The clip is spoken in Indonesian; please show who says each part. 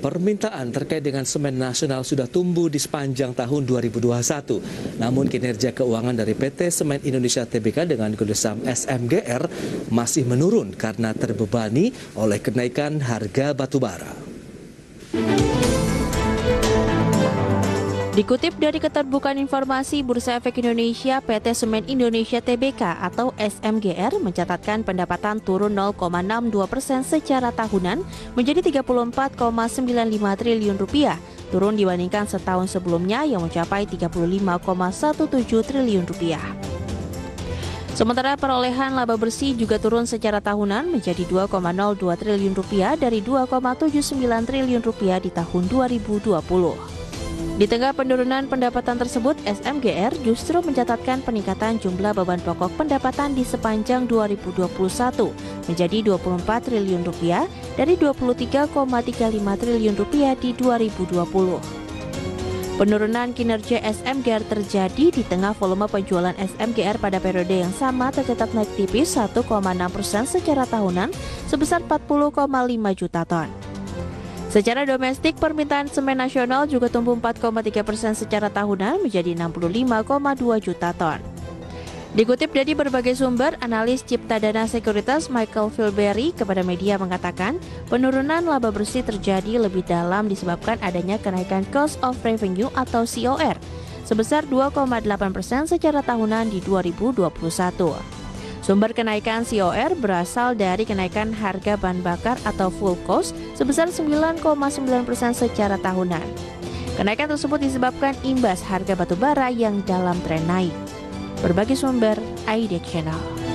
Speaker 1: Permintaan terkait dengan semen nasional sudah tumbuh di sepanjang tahun 2021. Namun kinerja keuangan dari PT Semen Indonesia Tbk dengan kode saham SMGR masih menurun karena terbebani oleh kenaikan harga batubara.
Speaker 2: Dikutip dari Keterbukaan Informasi Bursa Efek Indonesia, PT Semen Indonesia Tbk atau SMGR mencatatkan pendapatan turun 0,62% secara tahunan menjadi 34,95 triliun rupiah, turun dibandingkan setahun sebelumnya yang mencapai 35,17 triliun rupiah. Sementara perolehan laba bersih juga turun secara tahunan menjadi 2,02 triliun rupiah dari 2,79 triliun rupiah di tahun 2020. Di tengah penurunan pendapatan tersebut, SMGR justru mencatatkan peningkatan jumlah beban pokok pendapatan di sepanjang 2021 menjadi 24 triliun rupiah dari 23,35 triliun rupiah di 2020. Penurunan kinerja SMGR terjadi di tengah volume penjualan SMGR pada periode yang sama tercatat naik tipis 1,6% secara tahunan sebesar 40,5 juta ton. Secara domestik, permintaan semen nasional juga tumbuh 4,3% secara tahunan menjadi 65,2 juta ton. Dikutip dari berbagai sumber, analis Ciptadana Sekuritas Michael Filberry kepada media mengatakan penurunan laba bersih terjadi lebih dalam disebabkan adanya kenaikan cost of revenue atau COR sebesar 2,8% secara tahunan di 2021. Sumber kenaikan COR berasal dari kenaikan harga bahan bakar atau full cost sebesar 9,9% secara tahunan. Kenaikan tersebut disebabkan imbas harga batubara yang dalam tren naik. Berbagai sumber, IDX Channel.